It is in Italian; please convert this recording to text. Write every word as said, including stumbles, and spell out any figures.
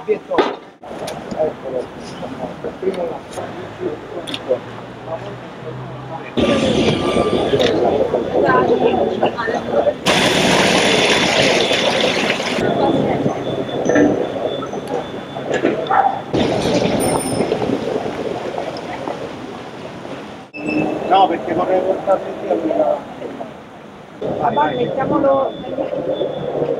l'obietto. Eccolo, primo no, perché vorrei portarmi via quella. Vabbè, mettiamolo.